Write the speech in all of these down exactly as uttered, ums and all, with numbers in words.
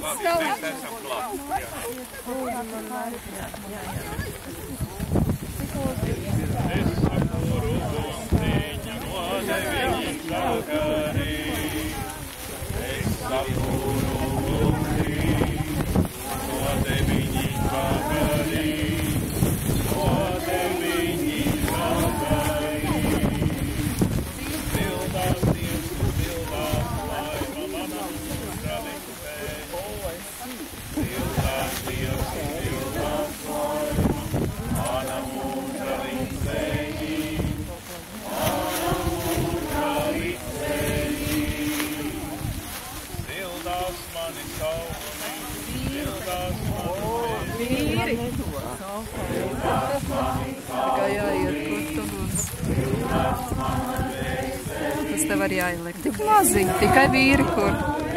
Mēs esam klāt. Es sakuru gumtiņa nodeviņi sakarī. Es sakuru gumtiņa nodeviņi sakarī. Nodeviņi sakarī. Pildās Dievs, pildās laima mana mūža liktē. Pildās Dievs, pildās laima mana mūža liktē. Mana mūža liktē. Pildās mani sauli, pildās mani Vīri! Tikai jāiet, kur tu būs. Tas tev arī jāieliek. Tik maziņi, tikai vīri, kur.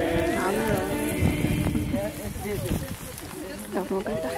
Tev nogaidā.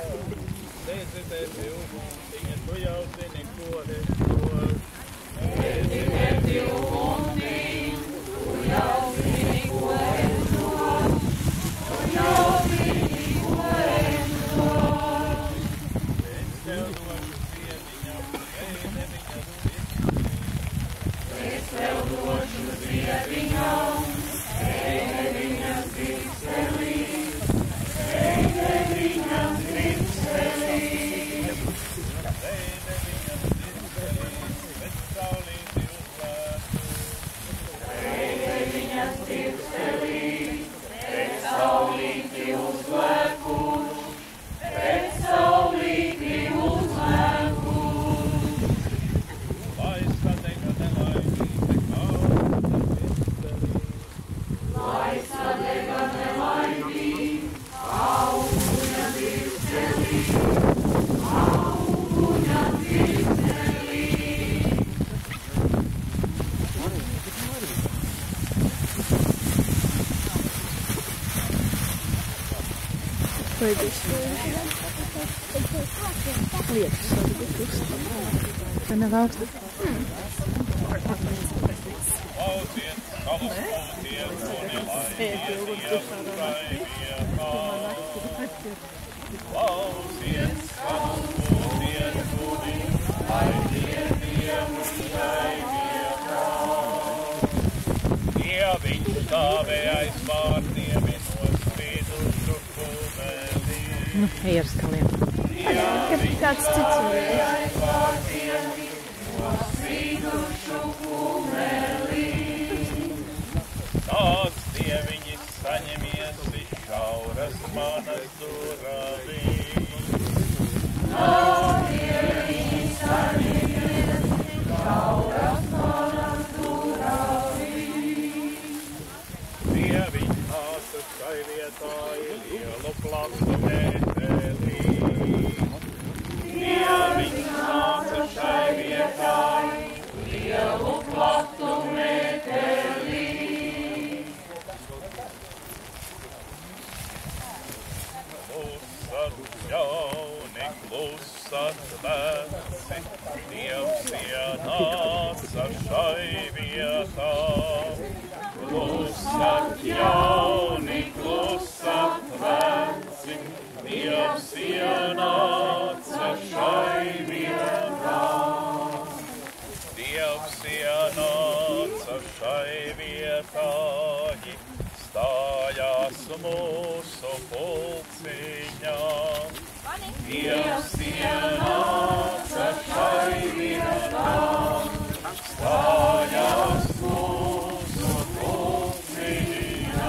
Tu jau zini, ko es dodu. Tēti, uguni, tu jau zini, ko es dodu. Tu jau zini, ko es dodu. Es tev došu ziediņam, ēde viņas viscelī. Es tev došu ziediņam, ēde viņas viscelī. Ēde viņas viscelī. Tā nav augsta. Ja viņš stāvēja aiz vārtiem, nospīdušu kumelī. Nu, ej ar skaliem. Kāds cits aiz vārtiem, nospīdušu kumelī. Nāc, dieviņi, saņemies šauras manas durvīs. Nāc, dieviņi, saņemies šauras manas durvīs. Dieviņi nāca šai vietā lielu platu mētelī. Dieviņi nāca šai vietā lielu platu mētelī. Klusat jauni, klusat veci, Dievs ienāca šai vietā. Klusat jauni, klusat veci, Dievs ienāca šai vietā. Dievs ienāca šai vietā, stājās mūsu pulciņā. Dievs ienāca šai vietā, stājās mūsu pulciņā.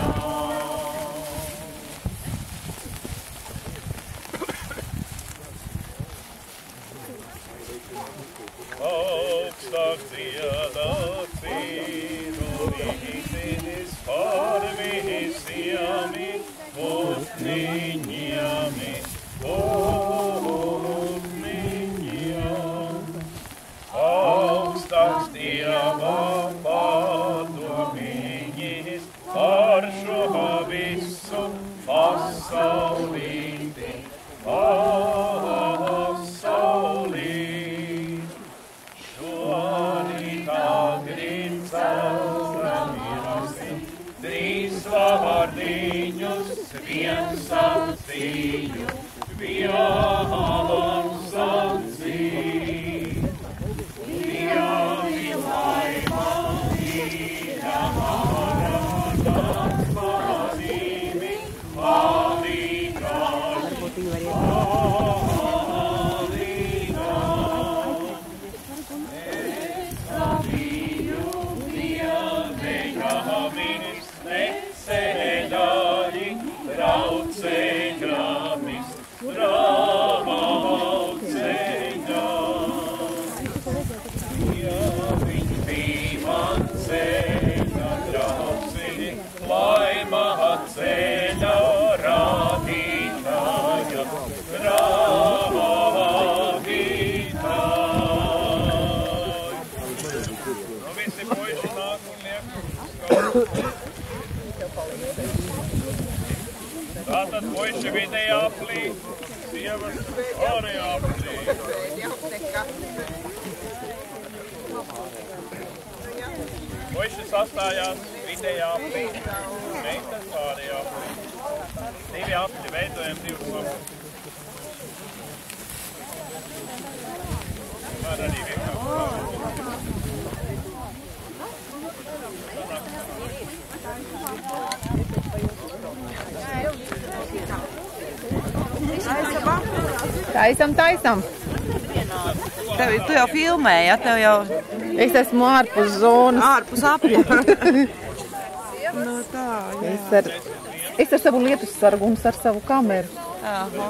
Augstāk dziedā cīru vīzinis par visiem putniņiem, putniņiem. Augstāks Dieva padomiņis par šo visu pasaulīti, pasaulī. Šorīt agrīn cauramirosim, trīs vārdiņus viens sacīju, vienam sacīju. Dievs laimā īņamāra nāc pazīmi, palīgāji, palīgāji. Es sacīju, vienīgāmis neceļāji, braucēļāmis, braucēļāji. Ja viņi bija man ceļa draugi, laimā ceļa rādītāja, rādītāja. Nu visi puiši nāk un liek. Tātad puiši vidējā aplī, sievas ārējā aplī. Puiši sastājās vidējā aplī, meitas ārējā aplī. Divi apli, veidojam divus apli. Var arī vienkārši. Taisam, taisam. Tev, tu jau filmēji, ja? Tev jau... Es esmu ārpus zonas. Ārpus apļa. No tā, jā. Es ar, es ar savu lietus sargu un ar savu kameru. Aha.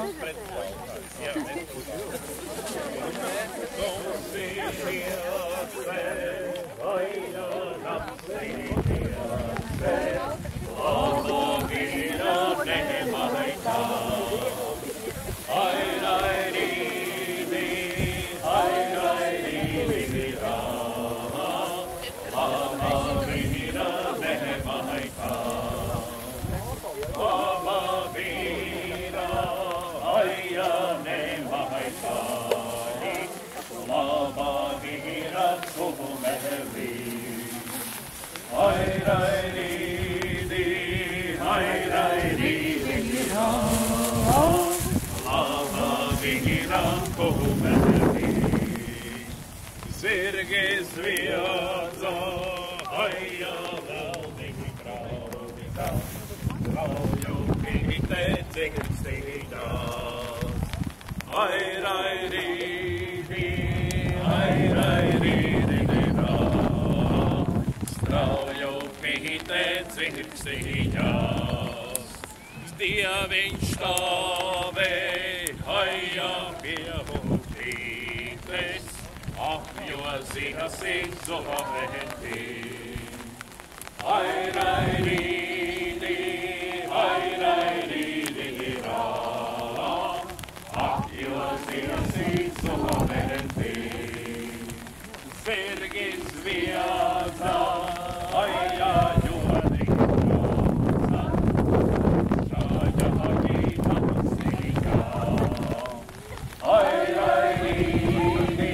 Zirgis viedza, aija velnīgi kraudītā, krauju pīte dzirstītās. Ai, rai, rīdi, ai, rai, rīdi, rā, strauju pīte dzirstītās. Dieviņš stāvē, aija pie mutītes, apjozīgas izolēti. Ai, rai, rīdi, ai, rai, rīdi, rā, apjozīgas izolēti. Zirgis viedza, aija jodi groza, šāja agīta masīgā. Ai, rai, rīdi,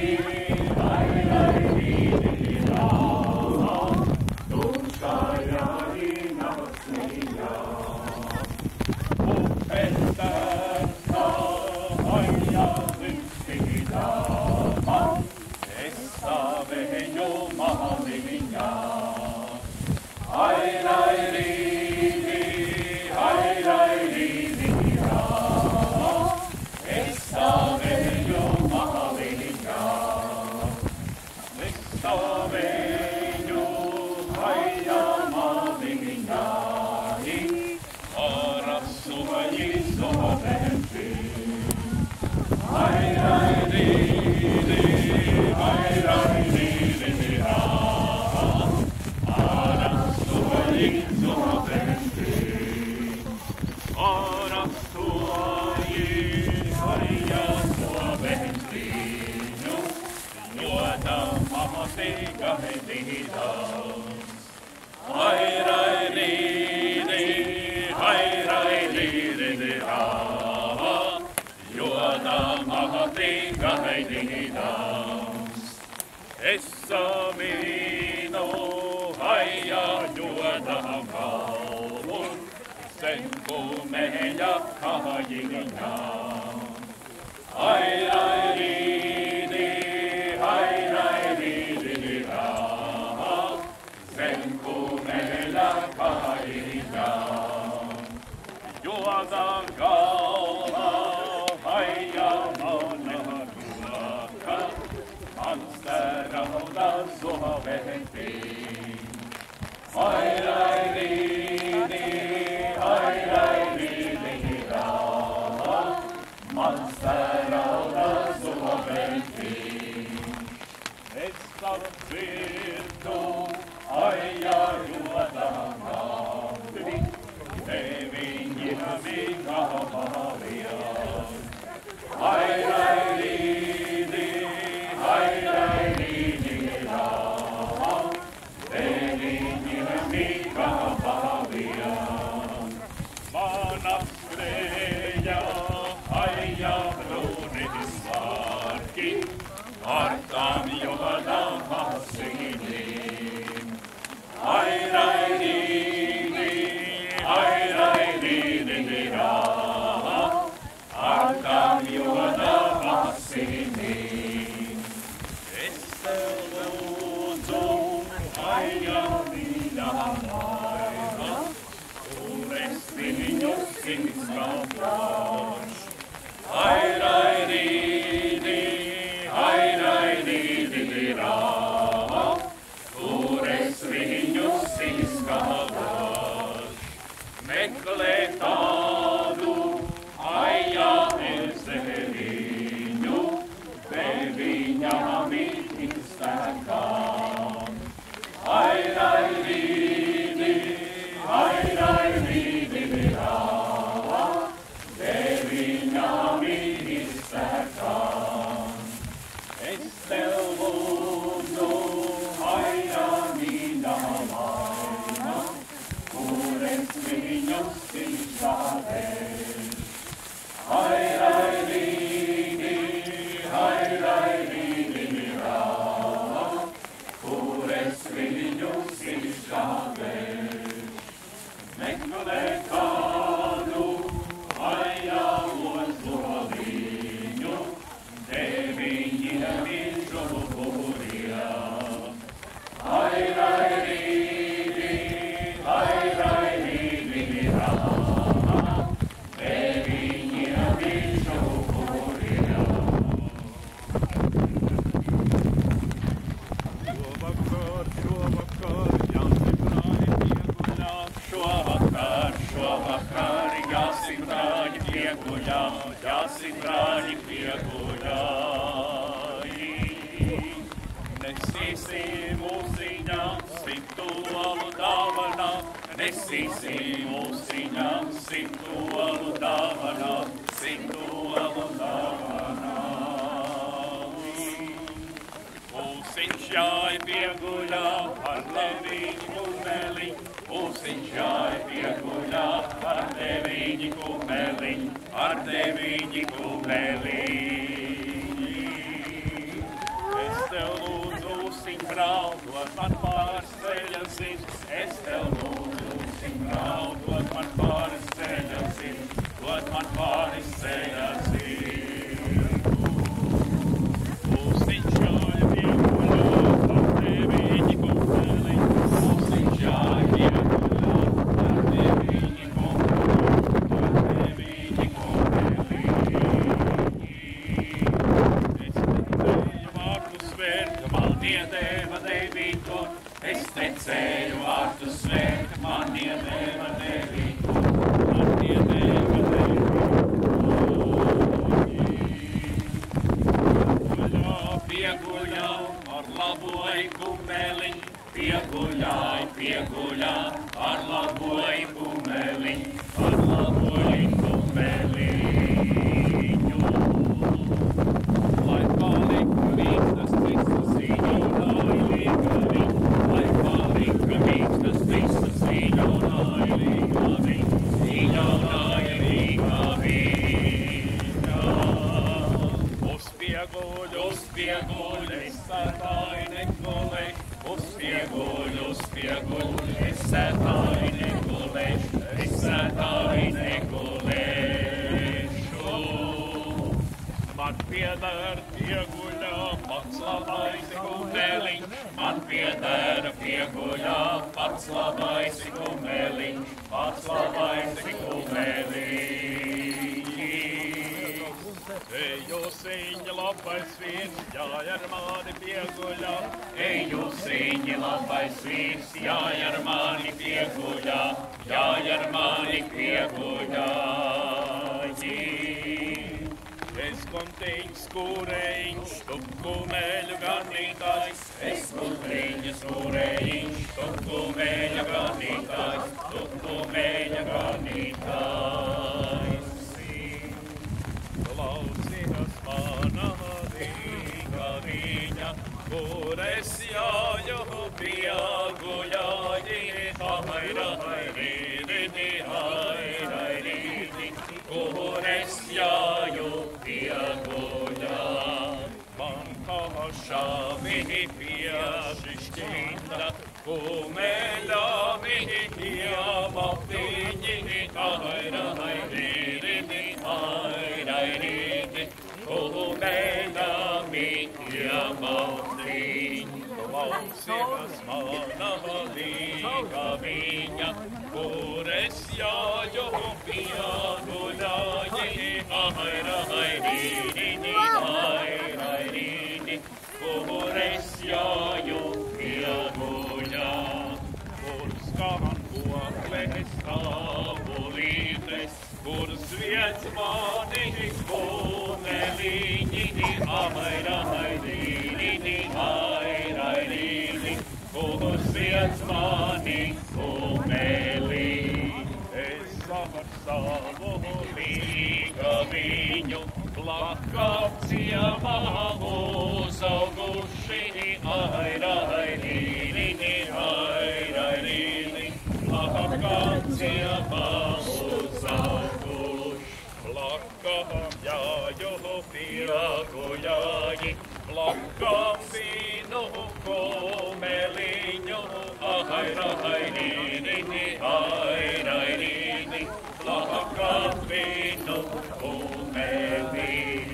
Es samīnu, aija ņodam galvu, sen kumeja kajiņā. Ai, ai, rīdi, ai, ai, rīdi, rā, zem kumeja kajiņā. Joda galva, ai, ja mana ruoka, mans terauda zovetī. Ai, ai, rīdi, ai, ai, rīdi, rā, mans terauda zovetī. Es tavu dzirdu, ai, ja joda galvi, teviņiem viņa palijās. Ai, ai, rīdi, ai, ai, rīdi, rā, teviņiem viņa palijās. Mana skrēja, ai, ja brūni svārki, ar tām jodām asinīm. Ai, ai, rīdi, ai, ai, rīdi, rā, ar tām jodām asinīm. Es tev lūdzu, ai, ja mīļā laima, un es viņus izskapāšu. Ai, ai, rīdi, ai, ai, rīdi, rā, tur es viņus izskapāšu. Meklē tādu, ai, ja ezeriņu, te viņām iztekām. Ai, ai, rīdi, ai, ai, rīdi, rā, te viņām iztekām. Es tev lūdzu, ai, ja mīļā laima, kur es viņus izšāvēšu. Ai, ai, rīdi, ai, ai, rīdi, rā, kur es viņus izšāvēšu. Meklē kādu, ai, ja ozoliņu, te viņiem izžuburījā. Ai, ai, rīdi, ai, ai, rīdi, rā, te viņiem izžuburījā. Šovakar, šovakar, jāsim brāļi pieguļā, jāsim brāļi pieguļā. Nesīsim mūziņām simtu alu dāvanā, nesīsim mūziņām simtu alu dāvanā, simtu alu dāvanā. Mūsiņš jāj pieguļā ar leviņu kumeli, mūsiņš jāj pieguļā ar leviņu kumeli, ar leviņu kumeli. Es tev lūdzu simbrāl, dod man pāris ceļa zins, es tev lūdzu simbrāl, dod man pāris ceļa zins, dod man pāris ceļa zins. Mūsiņš jāj pieguļā ar leviņu kumeli, mūsiņš jāj pieguļā ar leviņu kumeli, ar leviņu kumeli. Es tecēju vārtu svērt, man iedēva devīto, es tecēju vārtu svērt, man iedēva devīto, man iedēva devīto. Pieguļā ar labu kumeli, pieguļā, pieguļā ar labu kumeli, ar labu kumeliņu. Lai palika mīkstas visas īņaunāji līgani, lai palika mīkstas visas īņaunāji līgani, īņaunāji līgani. Uzpieguļ, uzpieguļ, es sētāji negulēšu, uzpieguļ, uzpieguļ, es sētāji negulēšu, es sētāji negulēšu. pieder pieguļā, pats labais kumeliņš. Man pieder pieguļā, pats labais kumeliņš, pats labais kumeliņš. Ej, jūsiņa labais vīrs, jāj ar mani pieguļā. Ej, jūsiņa labais vīrs, jāj ar mani pieguļā, jāj ar mani pieguļā. Es kontiņš skūreņš, tu kumeļu ganītājs. Es kontiņš skūreņš, tu kumeļu ganītājs, tu kumeļu ganītājs. Klausies mana Rīga viņa, kur es jāju pieguļāji. Haira, hairīdi, haira, hairīdi, kur es jāju pieguļā. Man pašā viņi piešišķīta, kumeļami iemaltiņi. Haira, hairīdi, haira, hairīdi, kumeļami iemaltiņi. Klausies mana Rīga viņa, kur es jāju pieguļāji. Haira, hairīdi, haira, hairīdi, kur es jāju pieguļā. Kur skan kokles tabulītes, kur sviedz mani kumeliņi. Haira, hairīdi, haira, hairīdi, kur sviedz mani kumeliņi. Es ar savu Rīga viņu plakām ciemā uzauguši. Haira, hairīdi, haira, hairīdi, plakām ciemā uzauguši. Plakām jāju pieguļāji, plakām vīnu kumeliņu. Haira, hairīdi, haira, hairīdi, plakām vīnu kumeliņu.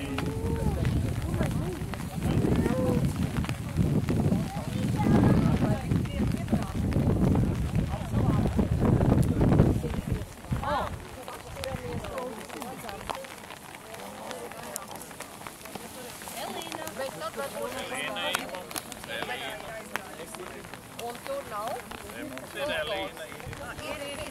Un tur nav? Mums ir Elīna. Ir, ir,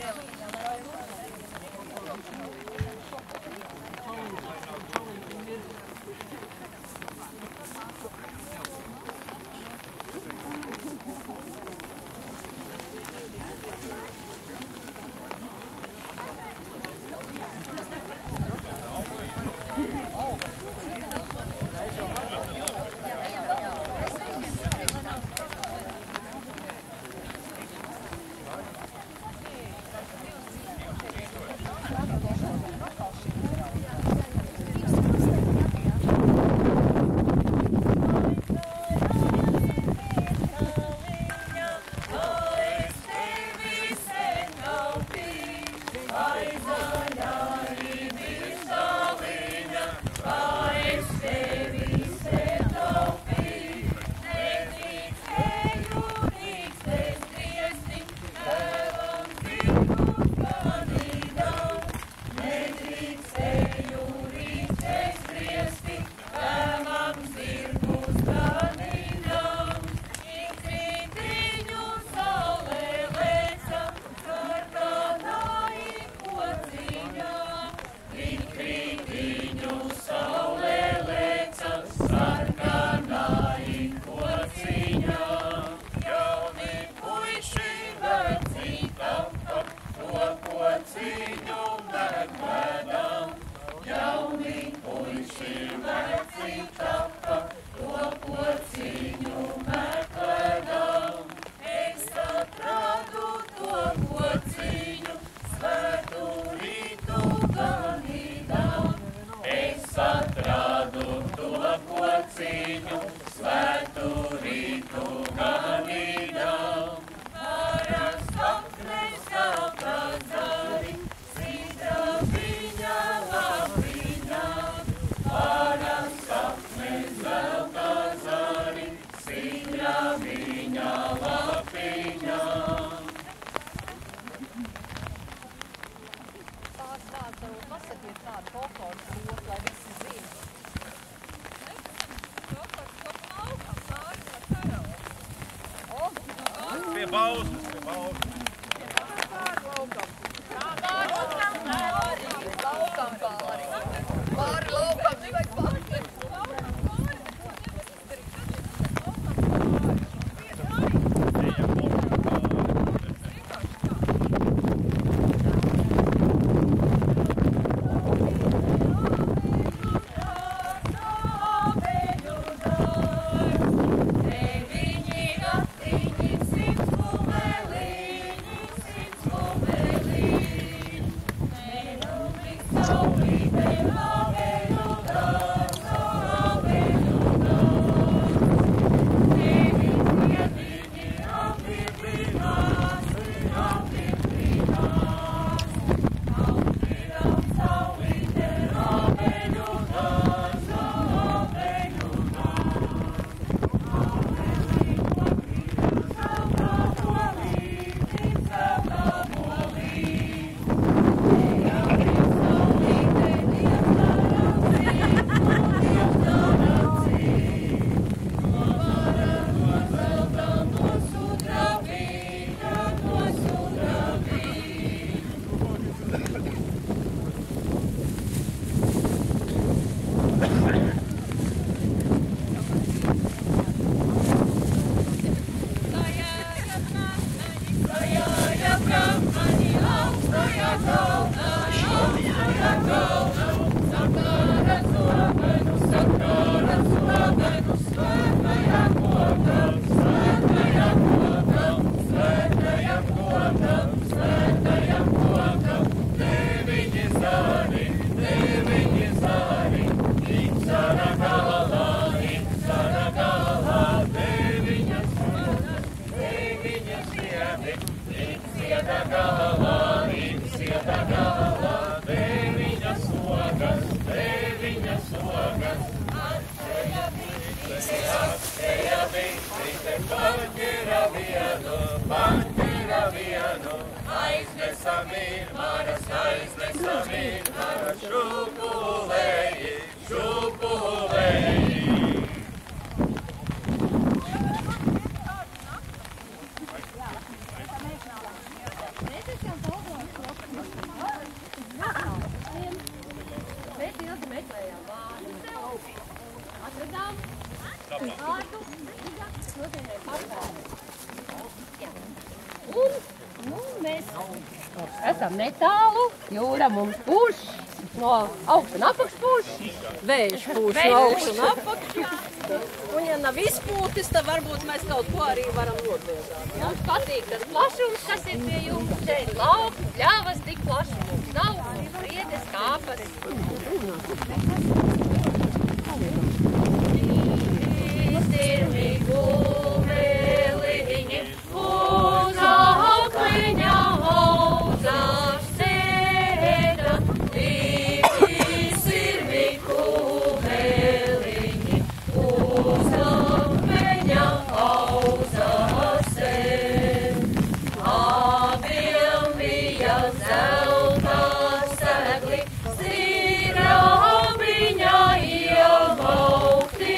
Pie baustas, pie baustas. Esam netālu, jūra mums pūš, no augstu un apakšu pūš, vējš pūš no augstu un apakšu. Un ja nav izpūtis, tad varbūt mēs kaut ko arī varam nodliezāt. Mums patīk tas plašums, kas ir pie jums. Šeit lauku, pļavas, tik plaši mums nav, riedes, kāpas. Sirmīgu mēliņi uz aukliņa auzās sēda, divi sirmīgu mēliņi uz aukliņa auzās sēda. Abiem bija zelta segli, sirābiņa iemaukti.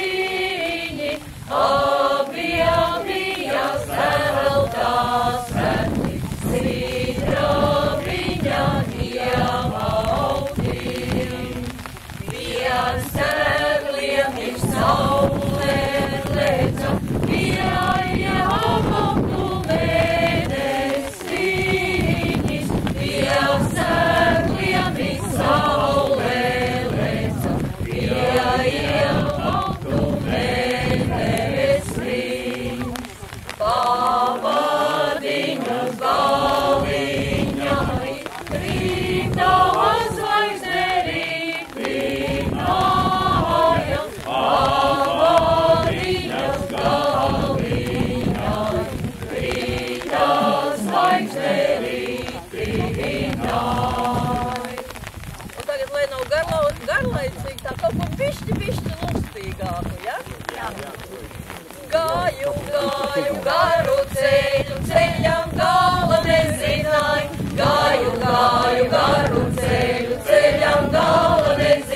Abiem bija zelta segli, sirābiņa iemaukti. Viens segliem ir saule leca, vienai iemauktu mēnesiņis. Viens segliem ir saule leca, vienai iemauktu mēnesiņis. Pavadiņu galiņai, rītā zvaigzne rītināja. Pavadiņu galiņai, rītā zvaigzne rītināja. Un tagad, lai nav garlaicīgi, tā kaut ko bišķi, bišķi lustīgāku, ja? Jā. Gāju, gāju garu ceļu, ceļam gala nezināju. Gāju, gāju garu ceļu, ceļam gala nezināju.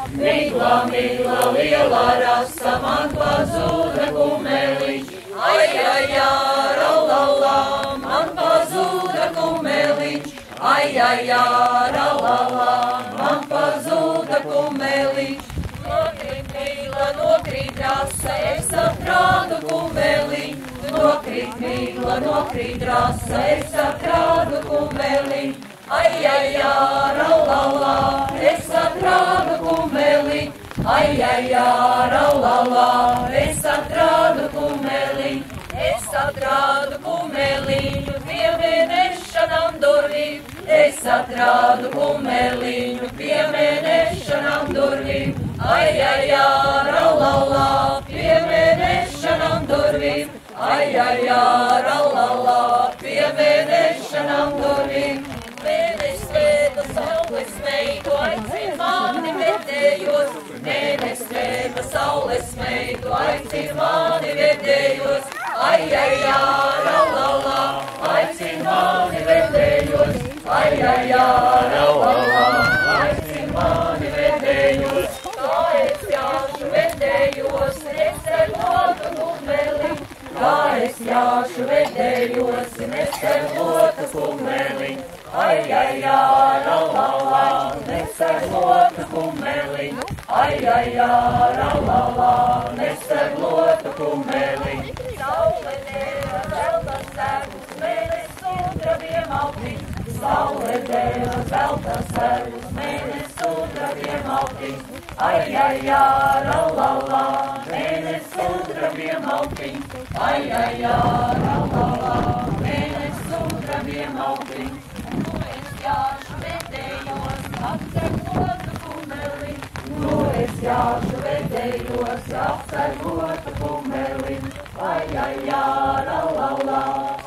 Migla, migla, liela rasa, man pazuda kumeliņš. Ai, ai, ai, la, la, la, man pazuda kumeliņš. Ai, ai, ai, la, la, la, man pazuda kumeliņš. Nokrīt migla, nokrīt rasa, es atrādu kumeliņš. Nokrīt migla, nokrīt rasa, es atrādu kumeliņš. Ai, ai, ai, la, la, la, es atrādu kumeliņš. Ai, ai, ai, la, la, la, es atrādu kumeliņš. Es atrādu kumeliņu pie mēnešanām durvīm. Es atrādu kumeliņu pie mēnešanām durvīm. Ai, ai, ai, la, la, la, pie mēnešanām durvīm. Ai, ai, ai, la, la, la, pie mēnešanām durvīm. Mēnesis lēta saules meitu, aicin mani vedējos. Mēnesis lēta saules meitu, aicin mani vedējos. Ai, ai, ai, la, la, la, aicin mani vedējos. Ai, ai, ai, la, la, la, aicin mani vedējos. Kā es jāšu vedējos, es ar lotu kumeli. Kā es jāšu vedējos, es ar lotu kumeli. Ai, ai, ai, la, la, la, es ar lotu kumeli. Ai, ai, ai, la, la, la, es ar lotu kumeli. Saule dēva, zelta sērgus, mēnesis sudrabiem augtīs. Saule dēva, zelta sērgus, mēnesis sudrabiem augtīs. Ai, ai, ai, la, la, la, mēnesis sudrabiem augtīs. Ai, ai, ai, la, la, la, mēnesis sudrabiem augtīs. Nu es jāšu vedējos, apsargotu kumeli. Nu es jāšu vedējos, apsargotu kumeli. Ai, ai, ai, la, la, la,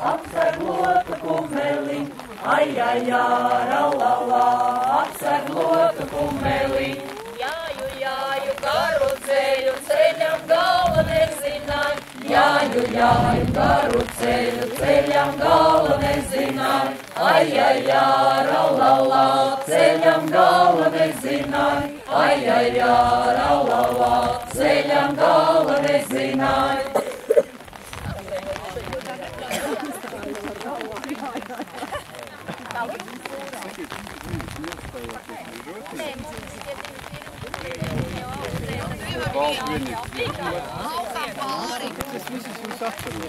apsargotu kumeli. Ai, ai, ai, la, la, la, apsargotu kumeli. Jāju, jāju, garu ceļu, ceļam gala nezināju. Jāju, jāju, garu ceļu, ceļam gala nezināju. Ai, ai, ai, la, la, la, ceļam gala nezināju. Ai, ai, ai, la, la, la, ceļam gala nezināju. Tas visus jūs atceros.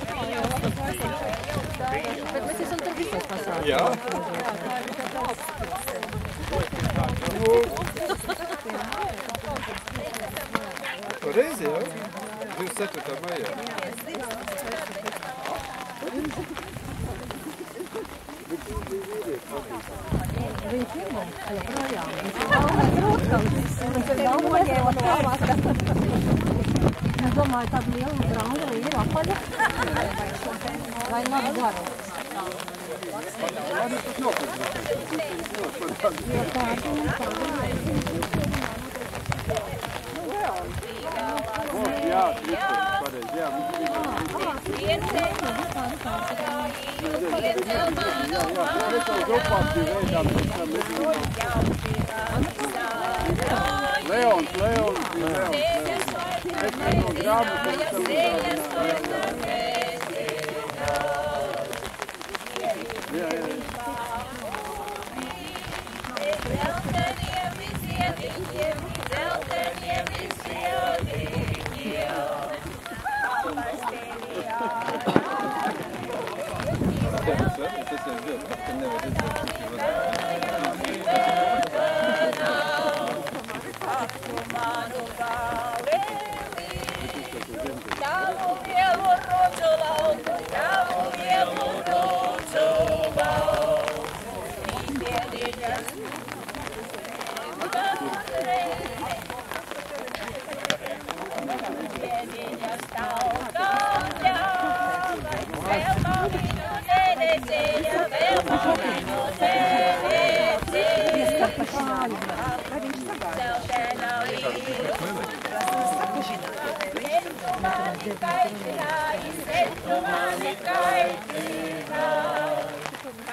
Bet mēs esam tur visos pasākumos. Jā. Reizi jau? divdesmit ceturtā maijā. Viņa pirmo, joprojām. Viņš ir galvenais rotkams. Viņš ir galvenais rotkams. Es domāju, tāda liela grāmata ir apaļa. Vai nav gara? Jā, trīsdesmit pareizi, jā. Leons, Leons, Leons. Es no grāmatas esam uzrādināju. Jā, jā.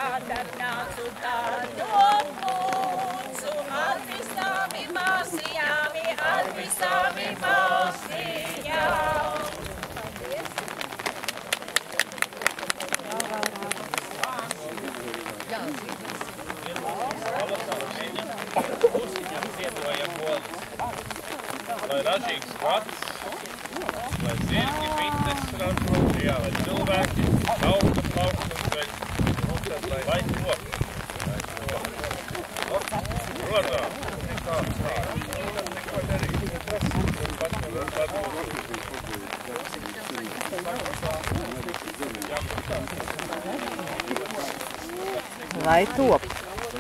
Nācu tā domūcu, atvistāmi māsījā. savi balsi jau. Lai ražīgs skats, lai zirgi, bites ražo, jā, lai cilvēki, auga, plaukums, vai, vai to. Rodā, nekā, kā, neko darīt. Pats man atdod. Lai top.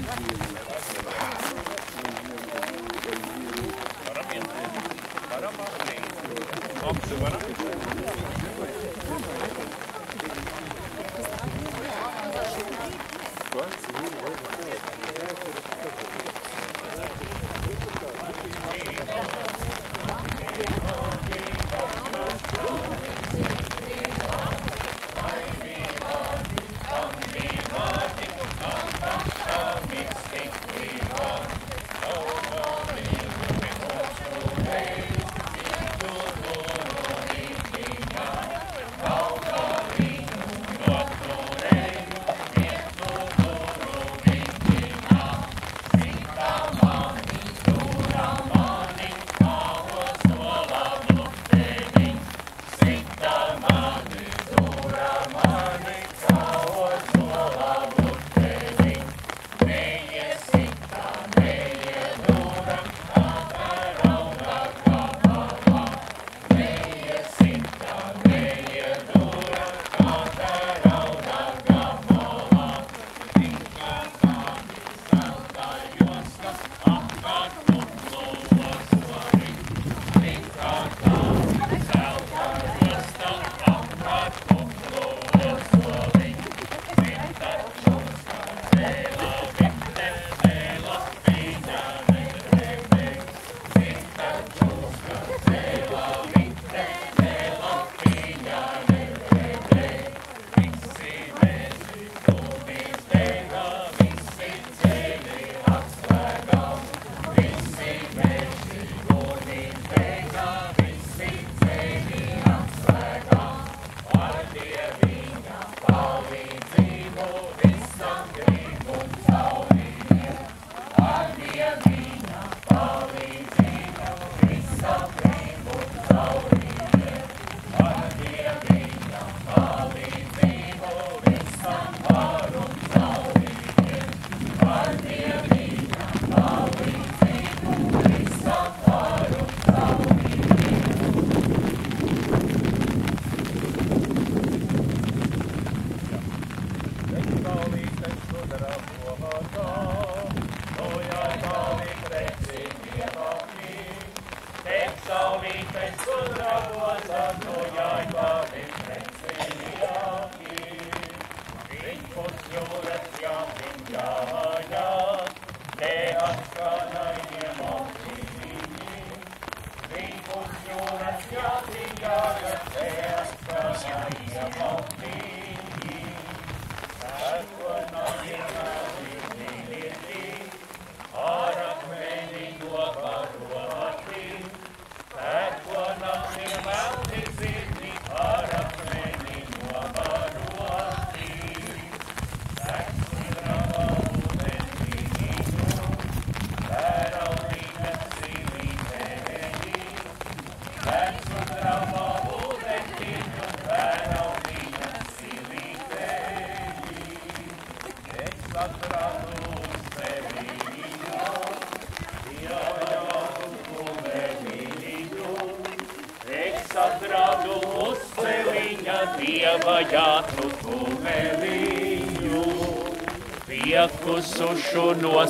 Piekusušu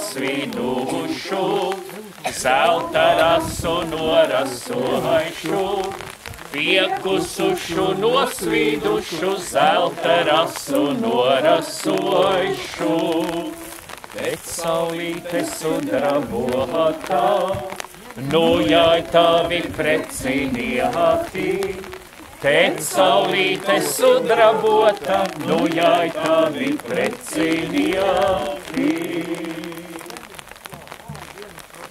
nosvīdušu, zelta rasu norasojušu. Piekusušu nosvīdušu, zelta rasu norasojušu. Bet saulīte sudrabotā, nojai tavi precinieti. Tēt saulīte sudrabota, nojai tavi precinieti.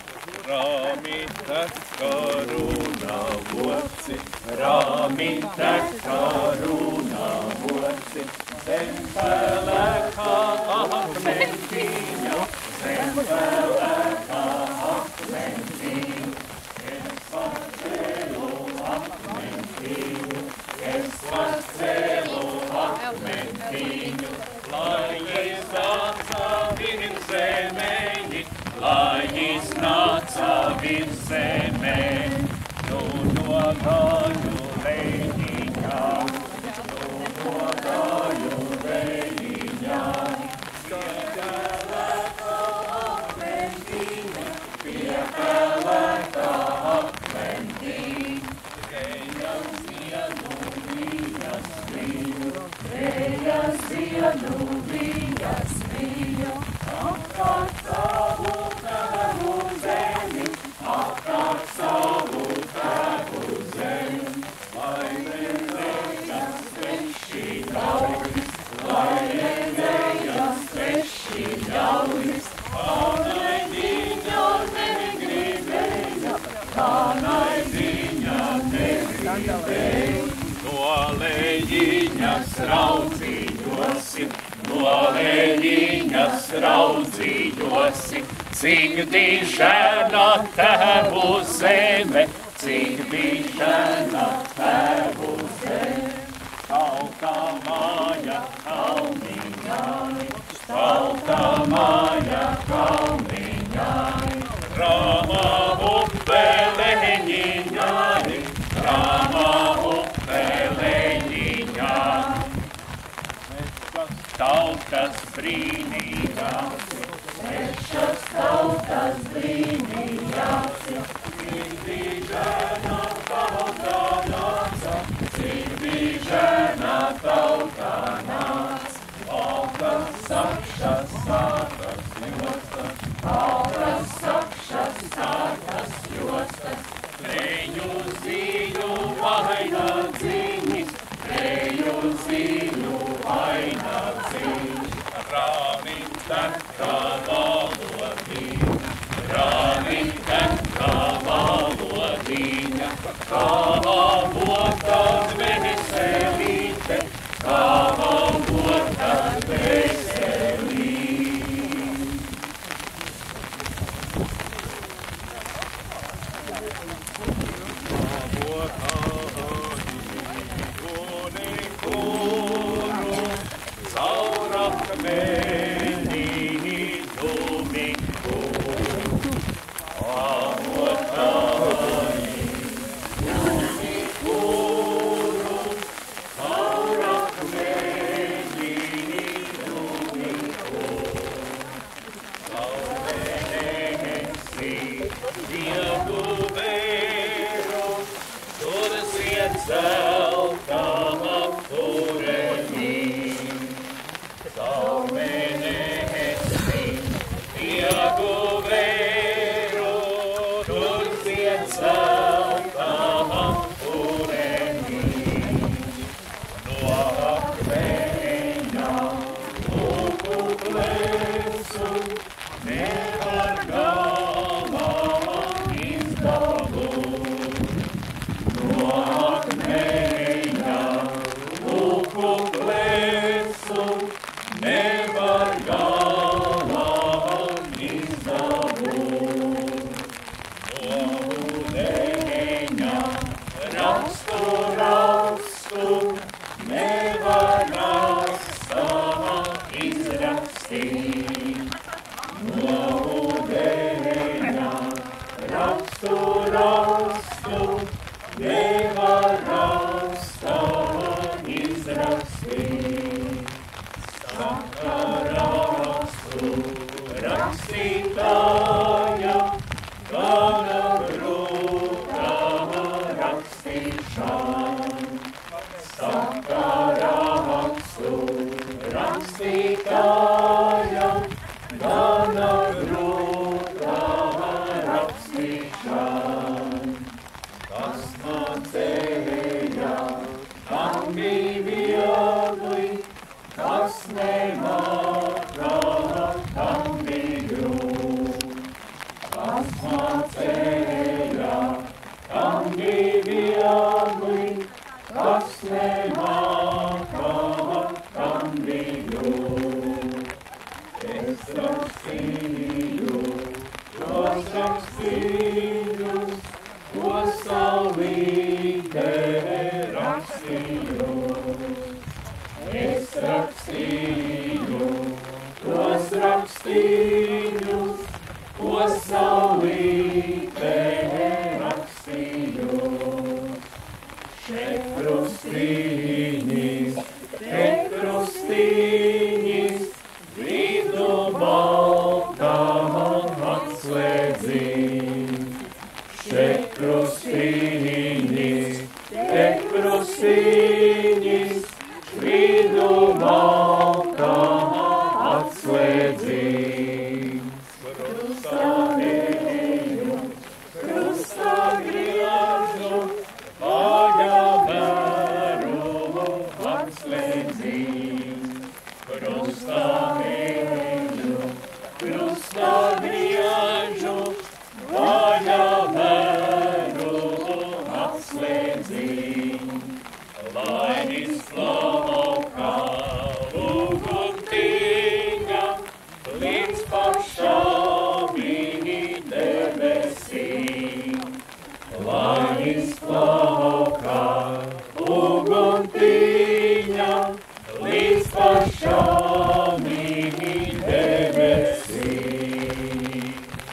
Rāmīte karuna voci, rāmīte karuna voci, zem pelēkā akmentiņa, zem pelēkā akmentiņa. Es pacēlu akmentiņu, es pacēlu akmentiņu, lai iznāca virs zemeņi, lai iznāca virs zemeņi. Nu nogāju lejiņā, nu nogāju lejiņā, pie pelēkā akmentiņa, pie pelēkā akmentiņa. Ejas zienu viņas viņu, ejas zienu viņas viņu, apkārt savu tavu zemi, apkārt savu tavu zemi. Lai redzējas sveši ļauris, lai redzējas sveši ļauris, kādai viņa negribēja, kādai viņa negribēja. No lejiņas raudzījosim, no lejiņas raudzījosim, cik dižena tevu zeme, cik dižena tevu zeme. Tauta māja kalniņai, tauta māja kalniņai, Rama upe lejiņai, Rama upe lejiņai. Tautas brīnījās, sešas tautas brīnījās, cik dižena tauta nāca, cik dižena tauta nāca. Altas sakšas sātas jostas, altas sakšas sātas jostas, treju zīļu vaina dziņas, treju zīļu vaina dziņas. Rāmīte kā valodīte, kas nācēja, kam neviegli, kas nemākā, kam viņu. Es rakstīju, tos rakstīju, tos saulītē rakstīju. Es rakstīju, tos rakstīju, tos saulītē rakstīju. Šeit krustīnis, šeit krustīnis, vidu baltā atslēdzīn. Šeit krustīnis, šeit krustīnis, vidu baltā atslēdzīn. Krustā eju, krustā griežu, vaļā veru atslēdzīn. Krustā eju, krustā griežu, vaļā veru atslēdzīn. Lainis plaukā uguntiņa, līdz pašām viņi debesīm. Lainis plaukā uguntiņa, līdz pašām viņi debesīm.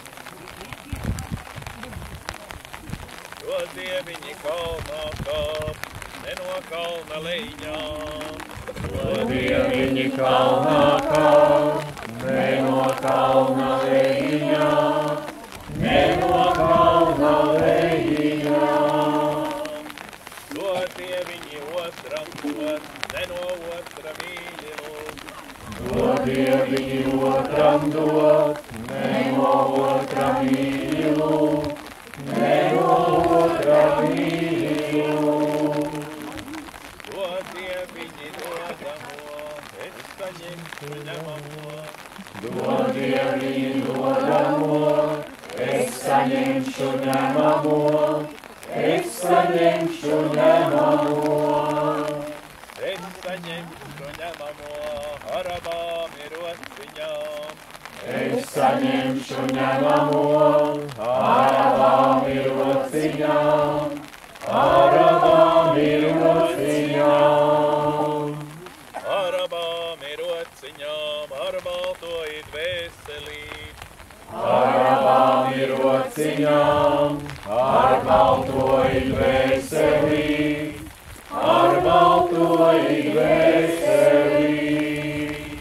Jo dieviņi kalnā kāp, ne no kalna leņām. Jo dieviņi kalnā kāp, ne no kalna leņām, ne no kalna leņām. Jo dieviņi otram dot, ne no otra mīļot. Jo dieviņi otram dot, ne no otra mīļot, ne no otra mīļot. Jo dieviņi dodamo, es saņemšu ņemamo. Jo dieviņi dodamo, es saņemšu ņemamo, es saņemšu ņemamo. Es saņemšu ņemamo, ar abām ir ociņām. Es saņemšu ņemamo, ar abām ir ociņām, ar abām ir ociņām. Ar abām ir ociņām, ar balto ir dvēselīt. Ar abām ir ociņām, ar balto ir dvēselīt, ar balto ir dvēselīt.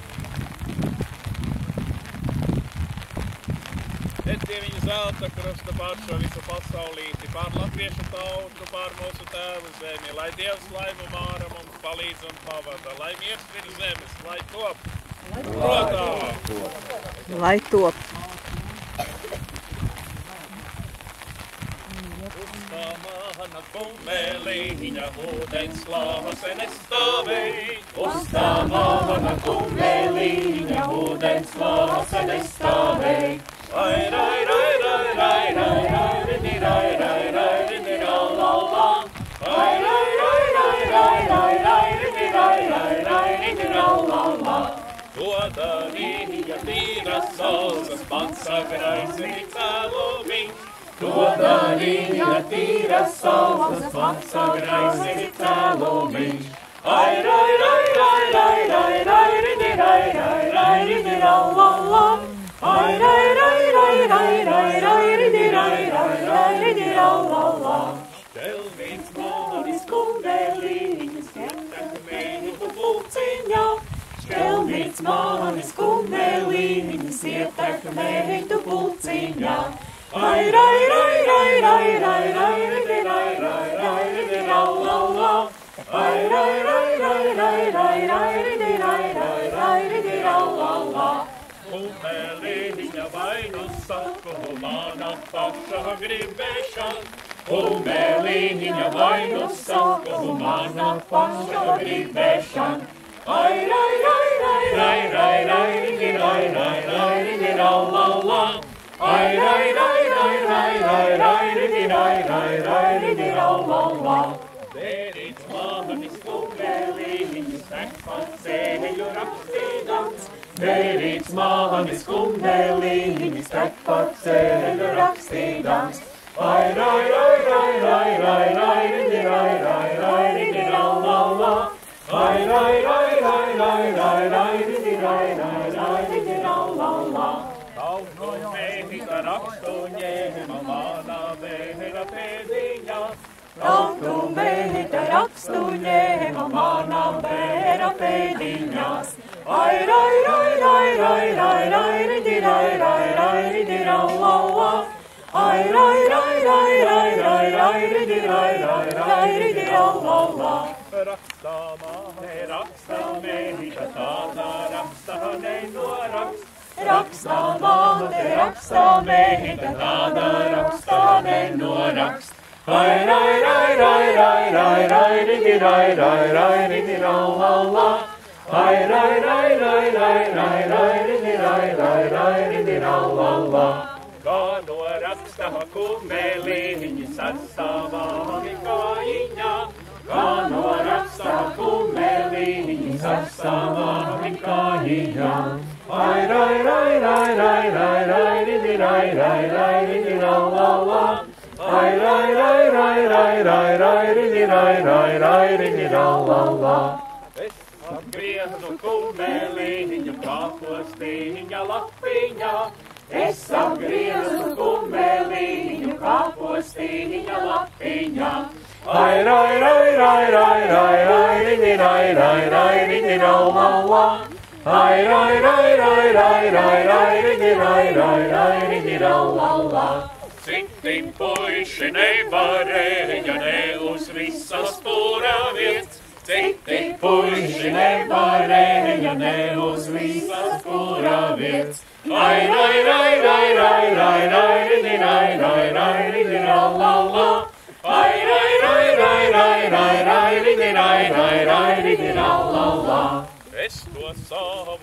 Et dieviņu zelta krusta pār šo visu pasaulīti, pār latviešu tautu, pār mūsu tēvu zemi, lai Dievs laimu māra mums palīdz un pavada, lai miers virs zemes, lai top, protā. Lai top. Uztā mana kumeliņa, ūdens slāva sen es stāvēju. Uztā mana kumeliņa, ūdens slāva sen es stāvēju. Ai, rai, rai, rai, rai, rai, rai, ridi, rai, rai, rai, ridi, la, la, la. Ai, rai, rai, rai, rai, rai, rai, ridi, rai, rai, rai, ridi, la, la, la. Godā viņa tīra sausas, pats sagraisi cēlumiņš. Godā viņa tīra sausas, pats sagraisi cēlumiņš. Ai, rai, rai, rai, rai, rai, rai, ridi, rai, rai, rai, ridi, la, la, la. Ai, rai, rai, rai, rai, rai, rai, ridi, rai, rai, rai, ridi, la, la, la. Štelvīts manis kundeliņas, ietekmēju tu pulciņā. Štelvīts manis kundeliņas, ietekmēju tu pulciņā. Ai, rai, rai, rai, rai, rai, rai, ridi, rai, rai, rai, ridi, la, la, la. Ai, rai, rai, rai, rai, rai, rai, ridi, rai, rai, rai, ridi, la, la, la. Kumeliņa vainu saku, mana paša gribēšana. Kumeliņa vainu saku, mana paša gribēšana. Ai, rai, rai, rai, rai, rai, rai, ridi, rai, rai, rai, ridi, la, la, la. Ai, rai, rai, rai, rai, rai, rai, ridi, rai, rai, rai, ridi, rau, lau, lau. Berits manis kummeliņas, ekpats sēļu rakstīdams. Berits manis kummeliņas, ekpats sēļu rakstīdams. Ai, rai, rai, rai, rai, rai, rai, ridi, rai, rai, rai, ridi, rau, lau, lau. Ai, rai, rai, rai, rai, rai, rai, ridi, rai, rai, rai, ridi, rau, lau, lau. Tautu mēhita rakstu ņēma manā bēra pēdiņā. Tautu mēhita rakstu ņēma manā bēra pēdiņās. Ai, rai, rai, rai, rai, rai, rai, ridi, rai, rai, rai, ridi, rau, lau, lau. Ai, rai, rai, rai, rai, rai, rai, ridi, rai, rai, rai, ridi, rau, lau, lau. Rakstā māte, rakstā mēhita, tādā rakstā nenorakst. Rakstā māte, rakstā mēhita, tādā rakstā nenorakst. Ai, rai, rai, rai, rai, rai, rai, ridi, rai, rai, rai, ridi, rau, lau, lau. Ai, rai, rai, rai, rai, rai, rai, ridi, rai, rai, rai, ridi, rau, lau, lau. Kā no rakstā kummeliņas atstāvāmi kājiņā. Kā no rakstā kummeliņas atstāvāmi kājiņā. Ai, rai, rai, rai, rai, rai, rai, ridi, rai, rai, rai, ridi, rau, lau, lau. Ai, rai, rai, rai, rai, rai, rai, ridi, rai, rai, rai, ridi, rau, lau, lau. Es apgriezu kummeliņu kāpostīņa lapiņā. Es apgriezu kummeliņu kāpostīņa lapiņā. Ai, rai, rai, rai, rai, rai, rai, ridi, rai, rai, rai, ridi, rau, lau, lau. Ai, rai, rai, rai, rai, rai, rai, ridi, rai, rai, rai, ridi, rau, lau, lau. Citi puiši nevarēja ne uz visas pūra vietas. Citi puiši nevarēja ne uz visas pūra vietas. Ai, rai, rai, rai, rai, rai, rai, ridi, rai, rai, rai, ridi, rau, lau, lau. Ai, rai, rai, rai, rai, rai, rai, ridi, rai, rai, rai, ridi, rau, lau, lau. Es to savu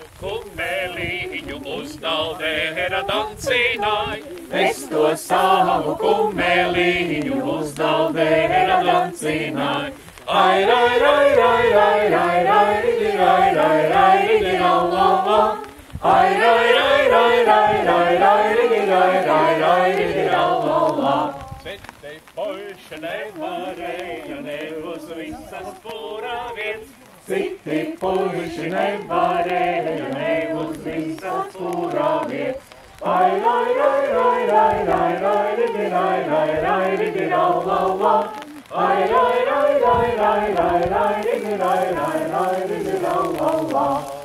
kummeliņu uz daldēra dancināju. Es to savu kummeliņu uz daldēra dancināju. Ai, rai, rai, rai, rai, rai, rai, ridi, rai, rai, rai, ridi, rau, lau, lau. Ai, rai, rai, rai, rai, rai, rai, ridi, rai, rai, rai, ridi, rau, lau, lau. Citi puiši nevarēja ne uz visas pūra vietas. Citi puiši nevarēja ne uz visas pūra vietas. Ai, rai, rai, rai, rai, rai, rai, ridi, rai, rai, rai, ridi, rau, lau, lau. Ai, rai, rai, rai, rai, rai, rai, ridi, rai, rai, rai, ridi, rau, lau, lau.